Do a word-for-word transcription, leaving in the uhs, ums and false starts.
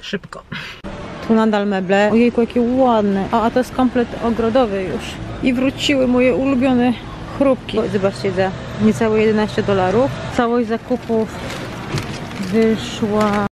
szybko. Tu nadal meble. Ojejku, jakie ładne. A, a to jest komplet ogrodowy już. I wróciły moje ulubione chrupki. Zobaczcie, za niecałe jedenaście dolarów. Całość zakupów wyszła